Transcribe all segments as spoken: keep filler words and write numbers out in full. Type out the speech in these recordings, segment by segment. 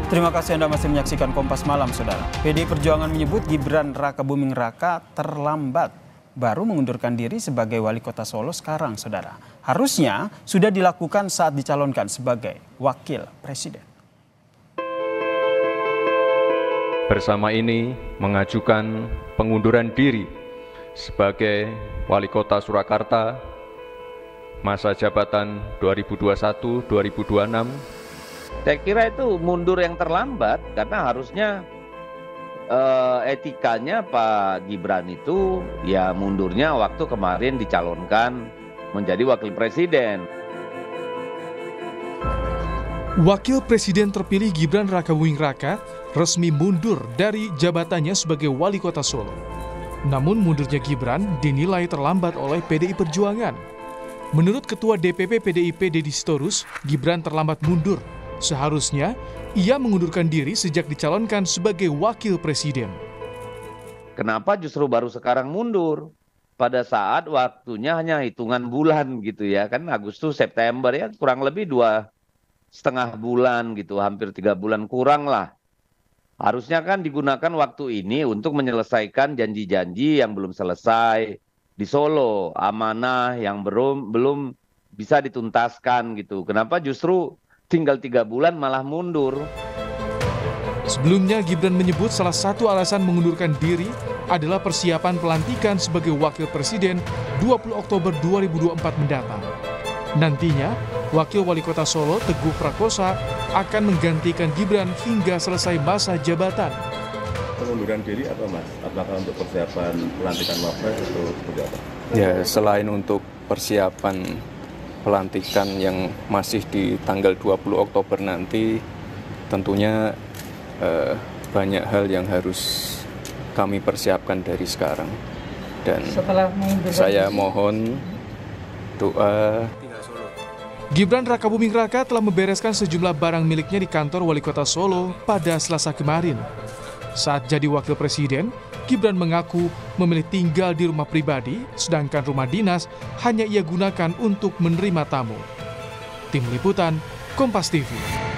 Terima kasih Anda masih menyaksikan Kompas Malam, Saudara. P D I Perjuangan menyebut Gibran Rakabuming Raka terlambat baru mengundurkan diri sebagai wali kota Solo sekarang, Saudara. Harusnya sudah dilakukan saat dicalonkan sebagai wakil presiden. Bersama ini mengajukan pengunduran diri sebagai wali kota Surakarta masa jabatan dua ribu dua puluh satu sampai dua ribu dua puluh enam. Saya kira itu mundur yang terlambat karena harusnya eh, etikanya Pak Gibran itu ya mundurnya waktu kemarin dicalonkan menjadi wakil presiden. Wakil Presiden terpilih Gibran Rakabuming Raka resmi mundur dari jabatannya sebagai wali kota Solo. Namun mundurnya Gibran dinilai terlambat oleh P D I Perjuangan. Menurut Ketua D P P P D I P Deddy Sitorus, Gibran terlambat mundur. Seharusnya ia mengundurkan diri sejak dicalonkan sebagai wakil presiden. Kenapa justru baru sekarang mundur? Pada saat waktunya hanya hitungan bulan gitu ya, kan Agustus September ya kurang lebih dua setengah bulan gitu, hampir tiga bulan kurang lah. Harusnya kan digunakan waktu ini untuk menyelesaikan janji-janji yang belum selesai di Solo, amanah yang belum belum bisa dituntaskan gitu. Kenapa justru tinggal tiga bulan malah mundur? Sebelumnya Gibran menyebut salah satu alasan mengundurkan diri adalah persiapan pelantikan sebagai wakil presiden dua puluh Oktober dua ribu dua puluh empat mendatang. Nantinya, wakil wali kota Solo Teguh Prakosa akan menggantikan Gibran hingga selesai masa jabatan. Pengunduran diri apa Mas? Apakah untuk persiapan pelantikan wapres atau seperti apa? Ya, selain untuk persiapan pelantikan yang masih di tanggal dua puluh Oktober nanti, tentunya eh, banyak hal yang harus kami persiapkan dari sekarang. Dan saya mohon doa. Gibran Rakabuming Raka telah membereskan sejumlah barang miliknya di kantor wali kota Solo pada Selasa kemarin. Saat jadi wakil presiden, Gibran mengaku memilih tinggal di rumah pribadi, sedangkan rumah dinas hanya ia gunakan untuk menerima tamu. Tim Liputan, Kompas T V.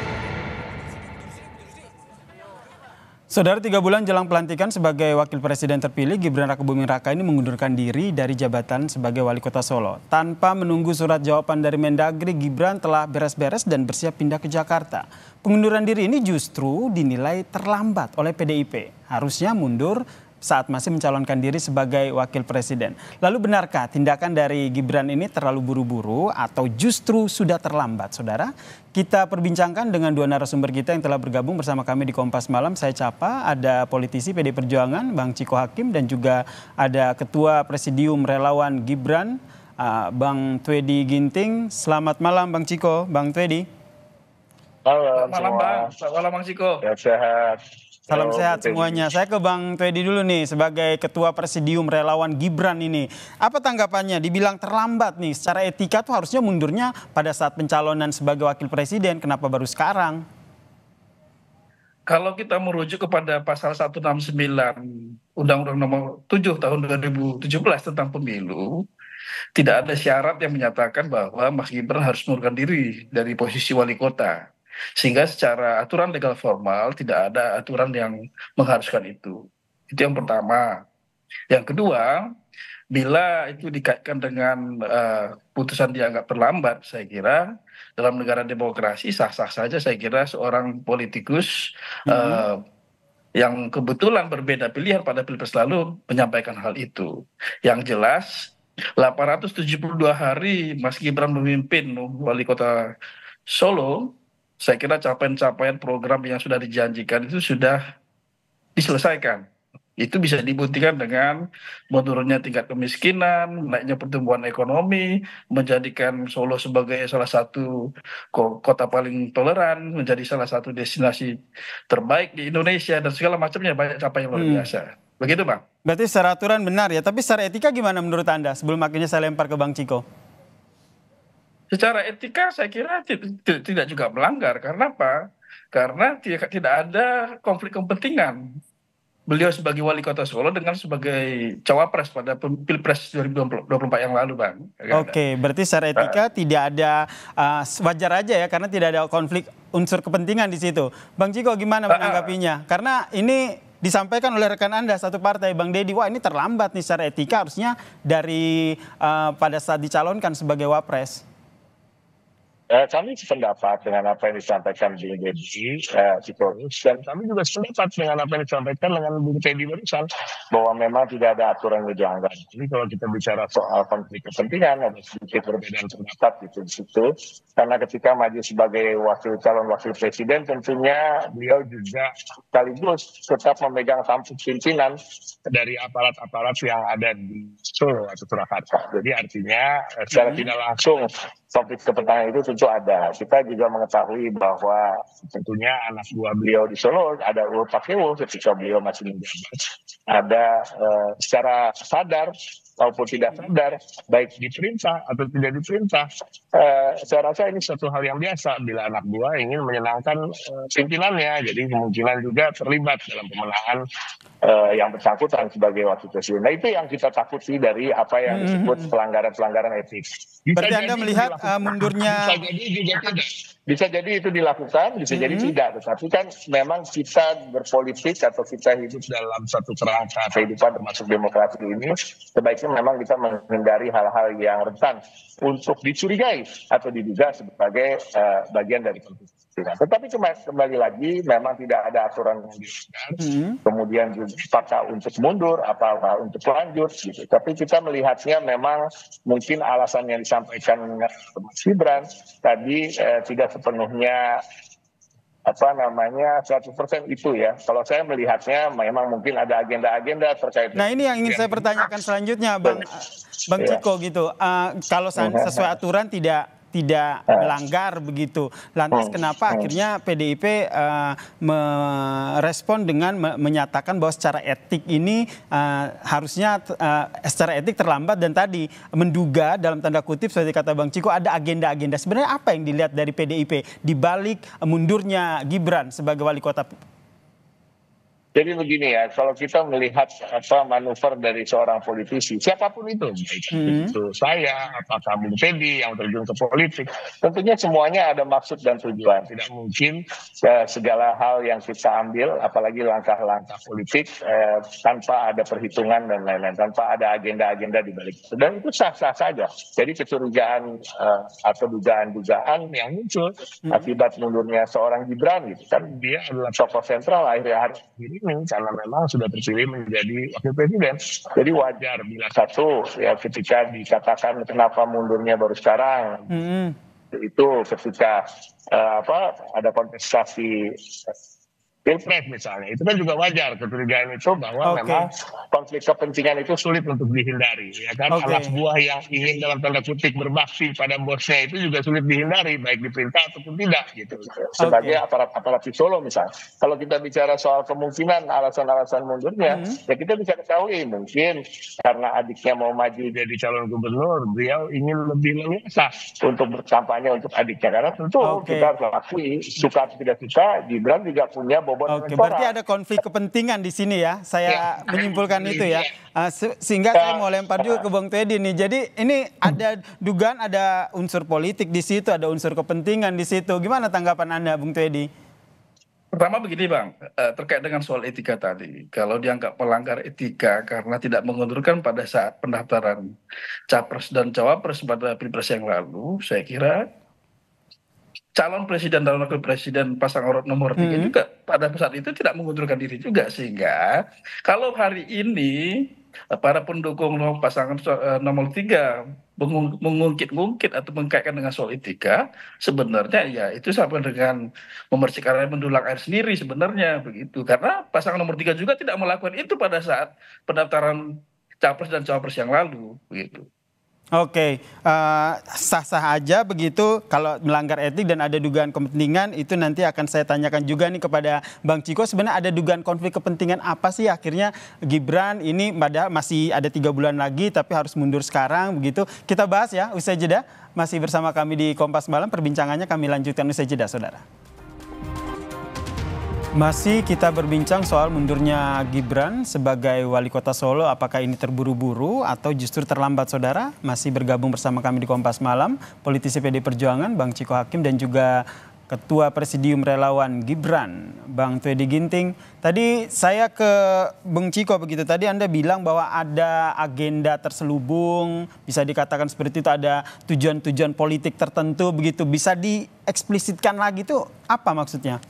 Saudara, tiga bulan jelang pelantikan sebagai wakil presiden terpilih, Gibran Rakabuming Raka ini mengundurkan diri dari jabatan sebagai wali kota Solo. Tanpa menunggu surat jawaban dari Mendagri, Gibran telah beres-beres dan bersiap pindah ke Jakarta. Pengunduran diri ini justru dinilai terlambat oleh P D I P. Harusnya mundur saat masih mencalonkan diri sebagai wakil presiden. Lalu benarkah tindakan dari Gibran ini terlalu buru-buru atau justru sudah terlambat, Saudara? Kita perbincangkan dengan dua narasumber kita yang telah bergabung bersama kami di Kompas Malam. Saya Capa, ada politisi P D I Perjuangan, Bang Ciko Hakim, dan juga ada Ketua Presidium Relawan Gibran, Bang Twedi Ginting. Selamat malam Bang Ciko, Bang Twedi. Halo, Selamat malam Bang, selamat malam Bang Ciko. Sehat-sehat. Salam sehat semuanya. Saya ke Bang Twedi dulu nih sebagai Ketua Presidium Relawan Gibran ini. Apa tanggapannya? Dibilang terlambat nih. Secara etika tuh harusnya mundurnya pada saat pencalonan sebagai wakil presiden. Kenapa baru sekarang? Kalau kita merujuk kepada pasal seratus enam puluh sembilan Undang-Undang Nomor tujuh Tahun dua ribu tujuh belas tentang pemilu, tidak ada syarat yang menyatakan bahwa Mas Gibran harus mengundurkan diri dari posisi wali kota. Sehingga secara aturan legal formal tidak ada aturan yang mengharuskan itu. Itu yang pertama. Yang kedua, bila itu dikaitkan dengan uh, putusan dianggap terlambat, saya kira dalam negara demokrasi sah-sah saja. Saya kira seorang politikus mm-hmm. uh, yang kebetulan berbeda pilihan pada pilpres lalu menyampaikan hal itu. Yang jelas delapan ratus tujuh puluh dua hari Mas Gibran memimpin wali kota Solo, saya kira capaian-capaian program yang sudah dijanjikan itu sudah diselesaikan. Itu bisa dibuktikan dengan menurunnya tingkat kemiskinan, naiknya pertumbuhan ekonomi, menjadikan Solo sebagai salah satu kota paling toleran, menjadi salah satu destinasi terbaik di Indonesia, dan segala macamnya, banyak capaian luar biasa. Hmm. Begitu Bang. Berarti secara aturan benar ya, tapi secara etika gimana menurut Anda? Sebelum akhirnya saya lempar ke Bang Ciko. Secara etika saya kira tidak juga melanggar. Karena apa? Karena tidak ada konflik kepentingan. beliau sebagai wali kota Solo dengan sebagai cawapres pada Pilpres dua ribu dua puluh empat yang lalu, Bang. Oke, berarti secara etika uh, tidak ada uh, wajar aja ya, karena tidak ada konflik unsur kepentingan di situ. Bang Ciko gimana menanggapinya? Uh, karena ini disampaikan oleh rekan Anda satu partai, Bang Deddy, wah ini terlambat nih secara etika, harusnya dari uh, pada saat dicalonkan sebagai wapres. Eh, kami sependapat dengan apa yang disampaikan Bung Deddy eh, dan kami juga sependapat dengan apa yang disampaikan dengan Bung Teddy barusan, bahwa memang tidak ada aturan yang dilanggar. Jadi kalau kita bicara soal konflik kepentingan, ada sedikit perbedaan pendapat gitu di situ. Karena ketika maju sebagai wakil calon wakil presiden, tentunya beliau juga sekaligus tetap memegang tampuk pimpinan dari aparat-aparat yang ada di Solo atau Surakarta. Jadi artinya eh, secara tidak langsung konflik kepentingan itu tentu ada. Kita juga mengetahui bahwa tentunya anak buah beliau di Solo, ada Ulul Pakewo ketika beliau masih menjabat, ada uh, secara sadar maupun tidak sadar, baik diperintah atau tidak diperintah, uh, saya rasa ini satu hal yang biasa bila anak buah ingin menyenangkan uh, pimpinannya. Jadi kemungkinan juga terlibat dalam pemenangan uh, yang bersangkutan sebagai wakil presiden. Nah itu yang kita takuti dari apa yang disebut pelanggaran-pelanggaran etik. Bisa Berarti Anda melihat uh, mundurnya... Bisa jadi juga tidak. Bisa jadi itu dilakukan, bisa jadi hmm. tidak. Tetapi kan memang kita berpolitik atau kita hidup dalam satu kerangka kehidupan termasuk demokrasi ini, sebaiknya memang kita menghindari hal-hal yang rentan untuk dicurigai atau diduga sebagai uh, bagian dari konflik. Tetapi kembali lagi memang tidak ada aturan yang dilanggar, hmm. kemudian juga apakah untuk mundur, apakah untuk lanjut gitu. Tapi kita melihatnya memang mungkin alasan yang disampaikan Mas Gibran tadi eh, tidak sepenuhnya apa namanya seratus persen itu ya. Kalau saya melihatnya memang mungkin ada agenda-agenda terkait. Nah ini yang ingin saya pertanyakan selanjutnya, Bang Bang Ciko gitu. Uh, kalau sesuai aturan tidak tidak melanggar begitu. Lantas kenapa akhirnya P D I P uh, merespon dengan me menyatakan bahwa secara etik ini uh, harusnya uh, secara etik terlambat, dan tadi menduga dalam tanda kutip seperti kata Bang Ciko ada agenda-agenda. Sebenarnya apa yang dilihat dari P D I P di balik mundurnya Gibran sebagai wali kota? Jadi begini ya, kalau kita melihat apa manuver dari seorang politisi, siapapun itu, baik hmm. itu saya, apakah Bung Teddy yang terjun ke politik, tentunya semuanya ada maksud dan tujuan. Tidak mungkin eh, segala hal yang kita ambil, apalagi langkah-langkah politik, eh, tanpa ada perhitungan dan lain-lain, tanpa ada agenda-agenda di balik itu. Dan itu sah-sah saja. Jadi kecurigaan eh, atau dugaan-dugaan yang muncul hmm. akibat mundurnya seorang Gibran, gitu kan, dia adalah tokoh sentral akhir-akhir ini. Karena memang sudah terpilih menjadi wakil presiden. Jadi wajar bila satu ya ketika dikatakan kenapa mundurnya baru sekarang, mm-hmm. itu ketika uh, apa ada kontestasi Pilpres misalnya, itu kan juga wajar kecurigaan itu bahwa okay. memang konflik kepentingan itu sulit untuk dihindari, ya kan. Okay. Anak buah yang ingin dalam tanda kutip berbakti pada bosnya itu juga sulit dihindari, baik diperintah ataupun tidak gitu. Sebagai okay. aparat-aparat di Solo misalnya. Kalau kita bicara soal kemungkinan alasan-alasan mundurnya, mm-hmm. ya kita bisa ketahui mungkin karena adiknya mau maju jadi calon gubernur, beliau ingin lebih leluasa untuk berkampanye untuk adiknya. Karena tentu okay. kita harus akui, suka atau tidak suka, Gibran juga punya Oke, berarti ada konflik kepentingan di sini ya. Saya ya. menyimpulkan itu ya. Uh, se sehingga ya. saya mau lempar juga ke Bang Teddy nih. Jadi ini ada dugaan ada unsur politik di situ, ada unsur kepentingan di situ. Gimana tanggapan Anda, Bung Teddy? Pertama begini, Bang, uh, terkait dengan soal etika tadi. Kalau dianggap melanggar etika karena tidak mengundurkan pada saat pendaftaran capres dan cawapres pada Pilpres yang lalu, saya kira calon presiden dan wakil presiden pasang urut nomor tiga hmm. juga pada saat itu tidak mengundurkan diri juga, sehingga kalau hari ini para pendukung pasangan nomor tiga mengungkit-ungkit atau mengkaitkan dengan soal etika, sebenarnya ya itu sama dengan memercikan air mendulang air sendiri sebenarnya begitu, karena pasangan nomor tiga juga tidak melakukan itu pada saat pendaftaran capres dan cawapres yang lalu begitu. Oke, uh, sah-sah aja begitu kalau melanggar etik dan ada dugaan kepentingan, itu nanti akan saya tanyakan juga nih kepada Bang Ciko. Sebenarnya ada dugaan konflik kepentingan apa sih akhirnya Gibran ini pada masih ada tiga bulan lagi tapi harus mundur sekarang begitu. Kita bahas ya usai jeda, masih bersama kami di Kompas Malam, perbincangannya kami lanjutkan usai jeda, saudara. Masih kita berbincang soal mundurnya Gibran sebagai wali kota Solo. Apakah ini terburu-buru atau justru terlambat, saudara? Masih bergabung bersama kami di Kompas Malam, politisi P D I Perjuangan, Bang Ciko Hakim, dan juga Ketua Presidium Relawan Gibran, Bang Twedy Ginting. Tadi saya ke Bang Ciko begitu. Tadi Anda bilang bahwa ada agenda terselubung, bisa dikatakan seperti itu, ada tujuan-tujuan politik tertentu begitu. Bisa dieksplisitkan lagi itu apa maksudnya?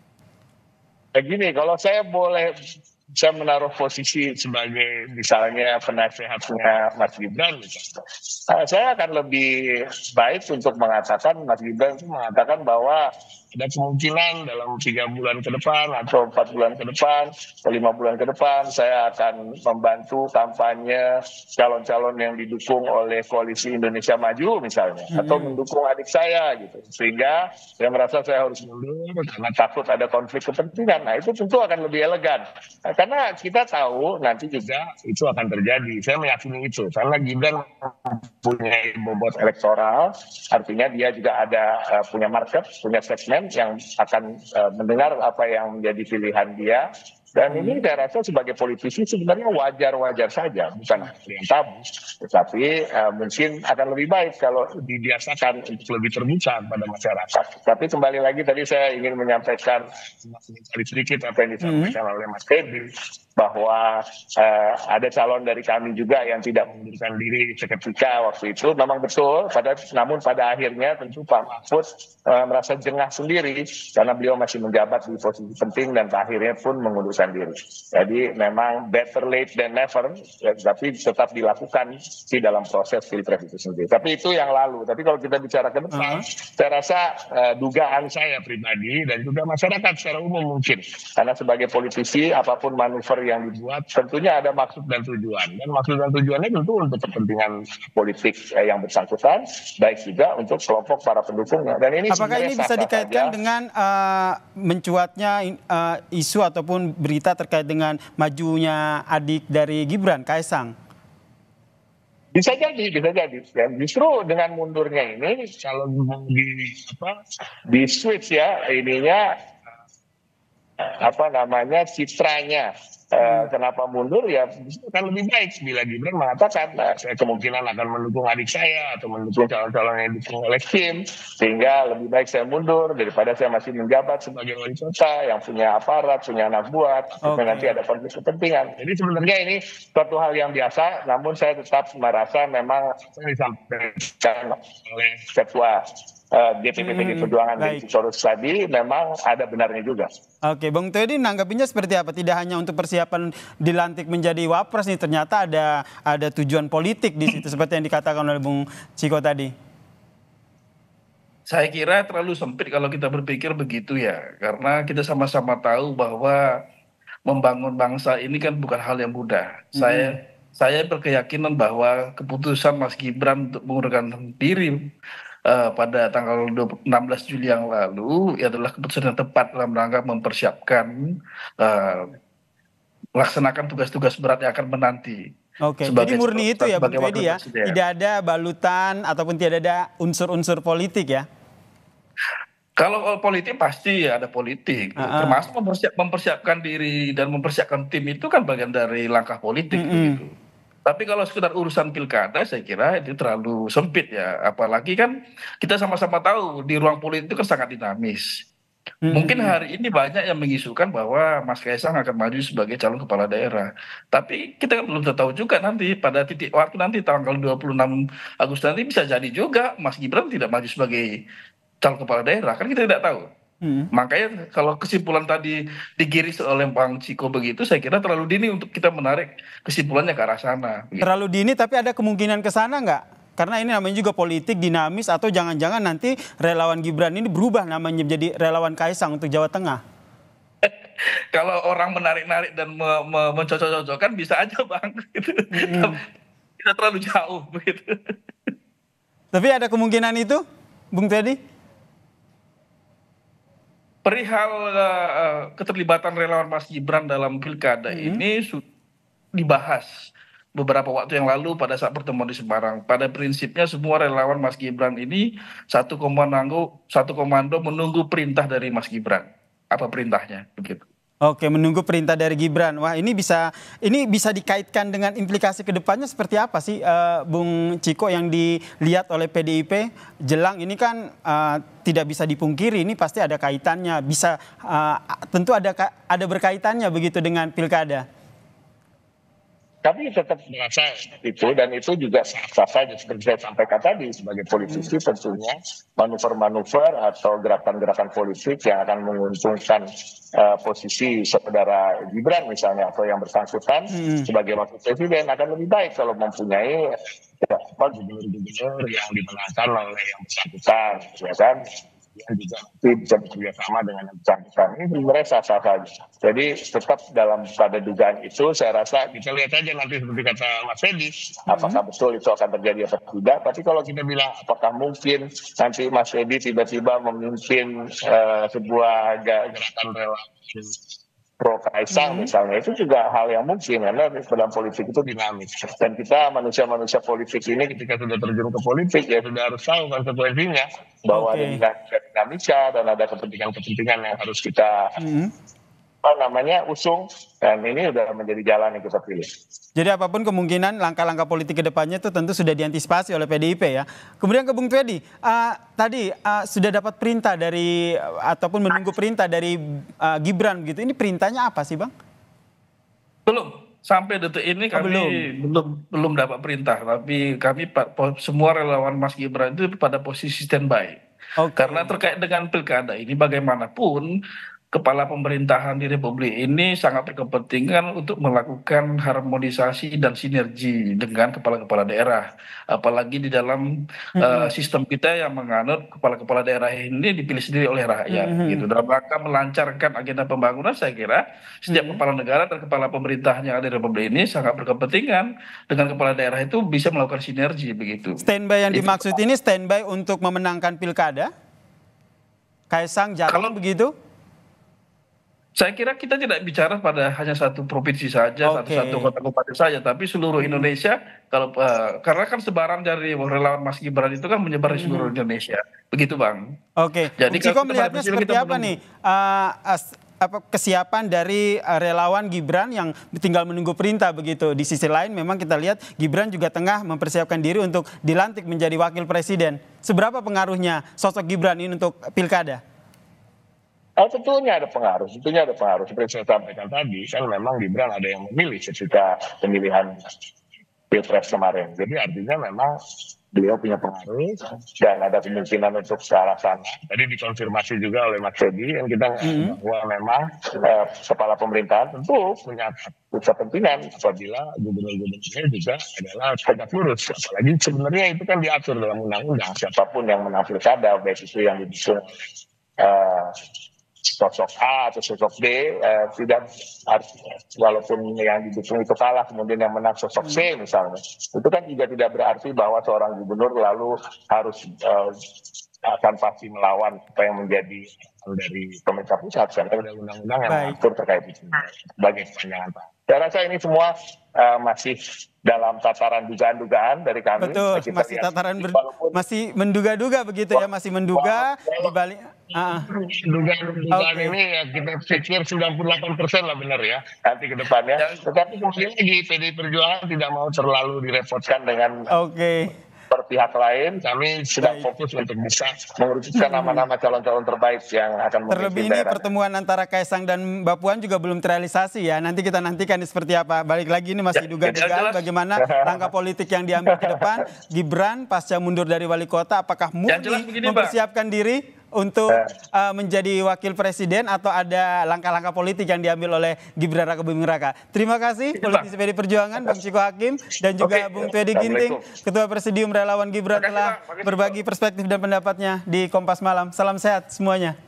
Begini, kalau saya boleh bisa menaruh posisi sebagai misalnya penasehatnya Mas Gibran, misalnya, saya akan lebih baik untuk mengatakan, Mas Gibran itu mengatakan bahwa ada kemungkinan dalam tiga bulan ke depan atau empat bulan ke depan atau lima bulan ke depan saya akan membantu kampanye calon-calon yang didukung oleh Koalisi Indonesia Maju misalnya, hmm. atau mendukung adik saya gitu, sehingga saya merasa saya harus mundur karena takut ada konflik kepentingan. Nah, itu tentu akan lebih elegan, nah, karena kita tahu nanti juga itu akan terjadi. Saya meyakini itu karena Gibran punya bobot elektoral, artinya dia juga ada uh, punya market, punya segmen yang akan uh, mendengar apa yang menjadi pilihan dia. Dan ini saya rasa sebagai politisi sebenarnya wajar-wajar saja, bukan yang tabu, tetapi uh, mungkin akan lebih baik kalau dibiasakan untuk lebih terbuka pada masyarakat. Tapi kembali lagi tadi saya ingin menyampaikan sedikit apa yang disampaikan hmm. oleh Mas Teddy, bahwa uh, ada calon dari kami juga yang tidak mengundurkan diri seketika waktu itu. Memang betul, pada, namun pada akhirnya tentu Pak Mahfud uh, merasa jengah sendiri karena beliau masih menjabat di posisi penting dan akhirnya pun mengundurkan diri. Jadi memang better late than never, ya, tapi tetap dilakukan di dalam proses pilpres itu sendiri. Tapi itu yang lalu. Tapi kalau kita bicara ke depan, uh-huh. saya rasa uh, dugaan saya pribadi dan juga masyarakat secara umum mungkin, karena sebagai politisi apapun manuver yang dibuat tentunya ada maksud dan tujuan, dan maksud dan tujuannya tentu untuk kepentingan politik eh, yang bersangkutan, baik juga untuk kelompok para pendukungnya. Dan ini apakah ini bisa dikaitkan saja dengan uh, mencuatnya uh, isu ataupun berita terkait dengan majunya adik dari Gibran, Kaesang? Bisa jadi, bisa jadi. Dan justru dengan mundurnya ini, kalau di apa di switch ya ininya apa namanya citranya. Uh, kenapa mundur ya kan lebih baik bila Gibran mengatakan nah, saya kemungkinan akan mendukung adik saya atau mendukung calon-calon yang didukung oleh Kim, sehingga lebih baik saya mundur daripada saya masih menjabat sebagai wali kota yang punya aparat, punya anak buah, okay. nanti ada konflik kepentingan. Jadi sebenarnya ini suatu hal yang biasa, namun saya tetap merasa memang saya disampaikan oleh ketua Uh, D P P P D I Perjuangan di Sorus tadi memang ada benarnya juga. Oke, Bang Twedy nanggapinya seperti apa? Tidak hanya untuk persiapan dilantik menjadi wapres nih, ternyata ada ada tujuan politik di situ seperti yang dikatakan oleh Bung Ciko tadi. Saya kira terlalu sempit kalau kita berpikir begitu ya, karena kita sama-sama tahu bahwa membangun bangsa ini kan bukan hal yang mudah. Hmm. Saya saya berkeyakinan bahwa keputusan Mas Gibran untuk mengundurkan diri Uh, pada tanggal enam belas Juli yang lalu adalah keputusan yang tepat dalam rangka mempersiapkan uh, melaksanakan tugas-tugas berat yang akan menanti. Oke, jadi murni itu ya Bang Twedy ya, tidak ada balutan ataupun tidak ada unsur-unsur politik ya? Kalau politik pasti ada politik, uh-uh. termasuk mempersiap, mempersiapkan diri dan mempersiapkan tim itu kan bagian dari langkah politik mm-hmm. begitu. Tapi kalau sekedar urusan pilkada saya kira itu terlalu sempit ya. Apalagi kan kita sama-sama tahu di ruang politik itu kan sangat dinamis. Hmm. Mungkin hari ini banyak yang mengisukan bahwa Mas Kaesang akan maju sebagai calon kepala daerah. Tapi kita kan belum tahu juga nanti pada titik waktu nanti tanggal dua puluh enam Agustus nanti bisa jadi juga Mas Gibran tidak maju sebagai calon kepala daerah. Kan kita tidak tahu. Hmm. Makanya kalau kesimpulan tadi digiris oleh Bang Ciko begitu, saya kira terlalu dini untuk kita menarik kesimpulannya ke arah sana. Begitu. Terlalu dini, tapi ada kemungkinan ke sana nggak? Karena ini namanya juga politik dinamis, atau jangan-jangan nanti relawan Gibran ini berubah namanya menjadi relawan Kaesang untuk Jawa Tengah? Kalau orang menarik-narik dan me me mencocok-cocokkan bisa aja Bang. Gitu. Hmm. Kita terlalu jauh begitu. Tapi ada kemungkinan itu, Bung Twedy? Perihal uh, keterlibatan relawan Mas Gibran dalam pilkada hmm. ini sudah dibahas beberapa waktu yang lalu pada saat pertemuan di Semarang. Pada prinsipnya semua relawan Mas Gibran ini satu komando, satu komando menunggu perintah dari Mas Gibran. apa perintahnya begitu. Oke, menunggu perintah dari Gibran. Wah, ini bisa ini bisa dikaitkan dengan implikasi kedepannya seperti apa sih, uh, Bung Ciko, yang dilihat oleh P D I P jelang ini kan uh, tidak bisa dipungkiri, ini pasti ada kaitannya, bisa uh, tentu ada ada berkaitannya begitu dengan pilkada. Kami tetap merasa itu, dan itu juga sah-sah saja seperti saya sampaikan tadi, sebagai politisi tentunya manuver-manuver atau gerakan-gerakan politik yang akan menguntungkan uh, posisi saudara Gibran misalnya atau yang bersangkutan hmm. sebagai wakil presiden akan lebih baik kalau mempunyai ya, apa, gubernur-gubernur yang dimenangkan oleh yang bersangkutan, ya kan? Yang juga bisa bekerja sama dengan yang bersangkutan. Ini sebenarnya sah-sah saja. Jadi tetap dalam pada dugaan itu, saya rasa kita lihat aja nanti seperti kata Mas Fedy, apakah betul itu akan terjadi atau tidak. Tapi kalau kita bilang apakah mungkin nanti Mas Fedy tiba-tiba memimpin uh, sebuah gerakan relawan pro Kaisang hmm. misalnya, itu juga hal yang mungkin karena dalam politik itu dinamis, dan kita manusia-manusia politik ini ketika sudah terjun ke politik ya sudah harus tahu konsekuensinya bahwa okay. ada dinamika dan ada kepentingan-kepentingan yang harus kita hmm. apa namanya usung, dan ini sudah menjadi jalan yang kita pilih. Jadi apapun kemungkinan langkah-langkah politik ke depannya itu tentu sudah diantisipasi oleh P D I P ya. Kemudian ke Bung Fedy, uh, tadi uh, sudah dapat perintah dari uh, ataupun menunggu perintah dari uh, Gibran gitu. Ini perintahnya apa sih, Bang? Belum. Sampai detik ini kami oh, belum. belum belum dapat perintah, tapi kami semua relawan Mas Gibran itu pada posisi standby. Okay. Karena terkait dengan pilkada ini bagaimanapun kepala pemerintahan di Republik ini sangat berkepentingan untuk melakukan harmonisasi dan sinergi dengan kepala-kepala daerah. Apalagi di dalam mm-hmm. uh, sistem kita yang menganut kepala-kepala daerah ini dipilih sendiri oleh rakyat. Mm-hmm. Gitu. Dalam rangka melancarkan agenda pembangunan, saya kira setiap mm-hmm. kepala negara dan kepala pemerintah yang ada di Republik ini sangat berkepentingan dengan kepala daerah itu bisa melakukan sinergi begitu. Standby yang itu dimaksud ini standby untuk memenangkan pilkada? Kaisang Jatim kalau begitu? Saya kira kita tidak bicara pada hanya satu provinsi saja, okay. satu-satu kota kabupaten saja, tapi seluruh Indonesia. Kalau uh, karena kan sebaran dari relawan Mas Gibran itu kan menyebar di seluruh Indonesia, begitu Bang. Oke. Okay. Jadi Ciko melihatnya seperti apa nih uh, as, apa kesiapan dari uh, relawan Gibran yang tinggal menunggu perintah begitu. Di sisi lain memang kita lihat Gibran juga tengah mempersiapkan diri untuk dilantik menjadi wakil presiden. Seberapa pengaruhnya sosok Gibran ini untuk pilkada? Oh, tentunya ada pengaruh, tentunya ada pengaruh. Seperti saya sampaikan tadi, kan memang Gibran ada yang memilih ketika pemilihan Pilpres kemarin. Jadi artinya memang beliau punya pengaruh dan ada kemungkinan untuk ke arah sana. Tadi dikonfirmasi juga oleh Mas Fedy, dan kita mm-hmm. bahwa memang eh, kepala pemerintahan tentu punya kepentingan apabila gubernur-gubernurnya juga adalah tegak lurus. Apalagi sebenarnya itu kan diatur dalam undang-undang, siapapun yang menang pilkada, baik itu yang didukung uh, sosok A atau sosok B, eh, tidak harus, walaupun yang didukung itu kalah kemudian yang menang sosok C misalnya, itu kan juga tidak berarti bahwa seorang gubernur lalu harus eh, akan pasti melawan apa yang menjadi dari pemerintah pusat. Karena ada undang-undang yang mengatur terkait itu sebagai kepanjangan. Saya rasa ini semua uh, masih dalam tataran dugaan-dugaan dari kami. Betul, masih tataran ber, masih menduga-duga begitu ya, masih menduga di balik uh, dugaan-dugaan okay. ini ya kita pikir sembilan puluh delapan persen lah benar ya nanti ke depannya. Tetapi kemudian lagi P D I Perjuangan tidak mau terlalu direpotkan dengan Oke. Okay. per pihak lain. Kami sedang fokus untuk bisa mengerucutkan nama-nama calon-calon terbaik yang akan memimpin terlebih ini daerah. Pertemuan antara Kaisang dan Mbak Puan juga belum terrealisasi ya. Nanti kita nantikan seperti apa. Balik lagi ini masih duga-dugaan bagaimana langkah politik yang diambil ke depan. Gibran pasca mundur dari wali kota, apakah murni mempersiapkan diri untuk uh, menjadi wakil presiden atau ada langkah-langkah politik yang diambil oleh Gibran Rakabuming Raka. Terima kasih politisi P D I Perjuangan Bung Ciko Hakim dan juga okay. Bung Fedy Ginting, Ketua Presidium Relawan Gibran telah berbagi perspektif dan pendapatnya di Kompas Malam. Salam sehat semuanya.